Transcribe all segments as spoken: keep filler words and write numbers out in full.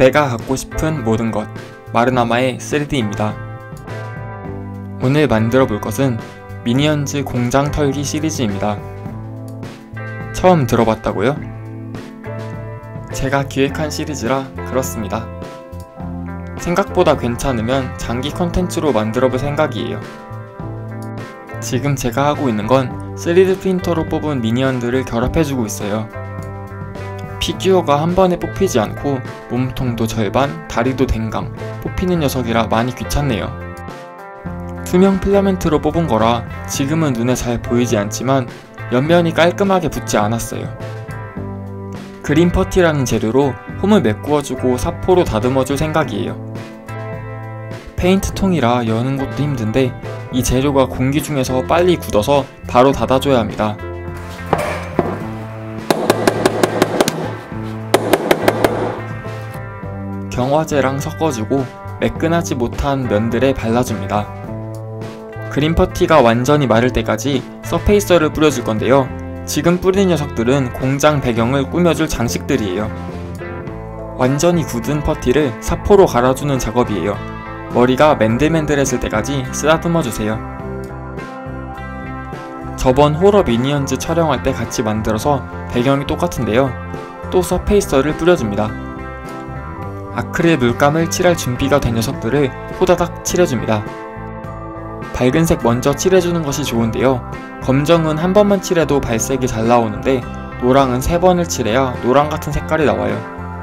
내가 갖고 싶은 모든 것, 마르나마의 쓰리디입니다. 오늘 만들어 볼 것은 미니언즈 공장 털기 시리즈입니다. 처음 들어봤다고요? 제가 기획한 시리즈라 그렇습니다. 생각보다 괜찮으면 장기 컨텐츠로 만들어 볼 생각이에요. 지금 제가 하고 있는 건 쓰리디 프린터로 뽑은 미니언들을 결합해주고 있어요. 피규어가 한 번에 뽑히지 않고 몸통도 절반, 다리도 댕강, 뽑히는 녀석이라 많이 귀찮네요. 투명 필라멘트로 뽑은 거라 지금은 눈에 잘 보이지 않지만 옆면이 깔끔하게 붙지 않았어요. 그린 퍼티라는 재료로 홈을 메꾸어주고 사포로 다듬어줄 생각이에요. 페인트통이라 여는 것도 힘든데 이 재료가 공기 중에서 빨리 굳어서 바로 닫아줘야 합니다. 경화제랑 섞어주고 매끈하지 못한 면들에 발라줍니다. 그린 퍼티가 완전히 마를 때까지 서페이서를 뿌려줄 건데요. 지금 뿌린 녀석들은 공장 배경을 꾸며줄 장식들이에요. 완전히 굳은 퍼티를 사포로 갈아주는 작업이에요. 머리가 맨들맨들해질 때까지 쓰다듬어주세요. 저번 호러 미니언즈 촬영할 때 같이 만들어서 배경이 똑같은데요. 또 서페이서를 뿌려줍니다. 아크릴 물감을 칠할 준비가 된 녀석들을 호다닥 칠해줍니다. 밝은색 먼저 칠해주는 것이 좋은데요. 검정은 한 번만 칠해도 발색이 잘 나오는데 노랑은 세 번을 칠해야 노랑 같은 색깔이 나와요.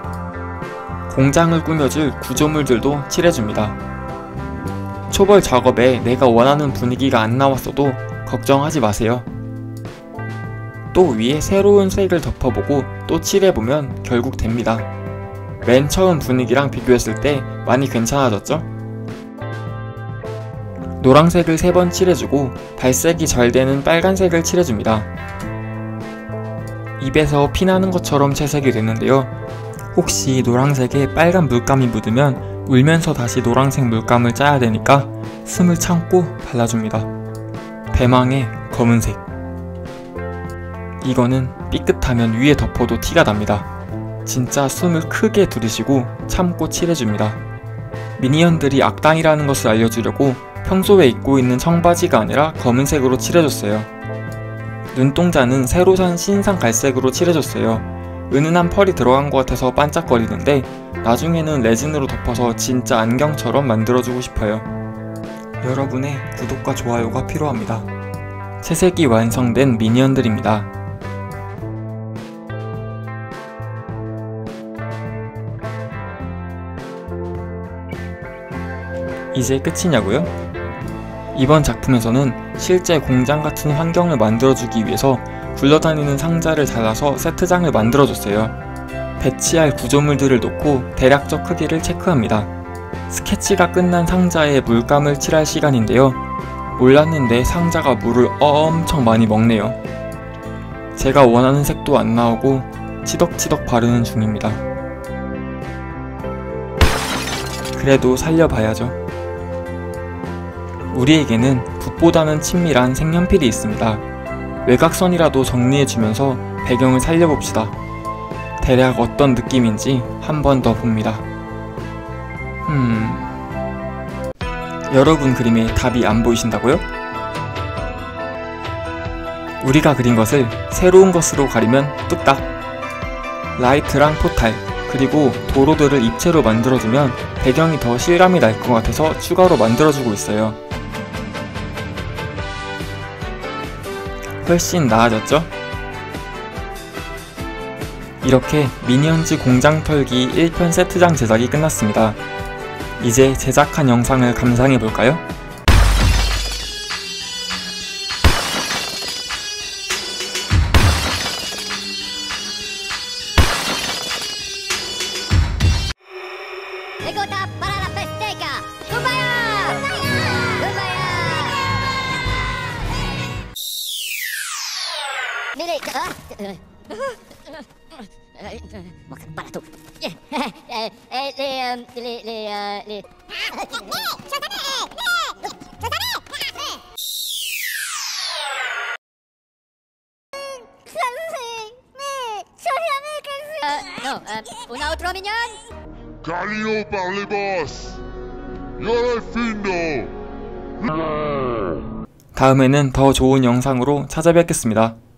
공장을 꾸며줄 구조물들도 칠해줍니다. 초벌 작업에 내가 원하는 분위기가 안 나왔어도 걱정하지 마세요. 또 위에 새로운 색을 덮어보고 또 칠해보면 결국 됩니다. 맨 처음 분위기랑 비교했을 때 많이 괜찮아졌죠? 노란색을 세 번 칠해주고 발색이 잘 되는 빨간색을 칠해줍니다. 입에서 피나는 것처럼 채색이 됐는데요. 혹시 노란색에 빨간 물감이 묻으면 울면서 다시 노란색 물감을 짜야 되니까 숨을 참고 발라줍니다. 대망의 검은색. 이거는 삐끗하면 위에 덮어도 티가 납니다. 진짜 숨을 크게 들이쉬고 참고 칠해줍니다. 미니언들이 악당이라는 것을 알려주려고 평소에 입고 있는 청바지가 아니라 검은색으로 칠해줬어요. 눈동자는 새로 산 신상 갈색으로 칠해줬어요. 은은한 펄이 들어간 것 같아서 반짝거리는데 나중에는 레진으로 덮어서 진짜 안경처럼 만들어주고 싶어요. 여러분의 구독과 좋아요가 필요합니다. 채색이 완성된 미니언들입니다. 이제 끝이냐고요? 이번 작품에서는 실제 공장 같은 환경을 만들어주기 위해서 굴러다니는 상자를 잘라서 세트장을 만들어줬어요. 배치할 구조물들을 놓고 대략적 크기를 체크합니다. 스케치가 끝난 상자에 물감을 칠할 시간인데요. 몰랐는데 상자가 물을 엄청 많이 먹네요. 제가 원하는 색도 안 나오고 치덕치덕 바르는 중입니다. 그래도 살려봐야죠. 우리에게는 붓보다는 친밀한 색연필이 있습니다. 외곽선이라도 정리해주면서 배경을 살려봅시다. 대략 어떤 느낌인지 한 번 더 봅니다. 음... 여러분 그림에 답이 안 보이신다고요? 우리가 그린 것을 새로운 것으로 가리면 뚝딱! 라이트랑 포탈, 그리고 도로들을 입체로 만들어주면 배경이 더 실감이 날 것 같아서 추가로 만들어주고 있어요. 훨씬 나아졌죠? 이렇게 미니언즈 공장 털기 일 편 세트장 제작이 끝났습니다. 이제 제작한 영상을 감상해볼까요? Para tu. Eh, eh, eh, les, les, les, les. No, una otro minion. Galino par les boss. Yo findo. 다음에는 더 좋은 영상으로 찾아뵙겠습니다.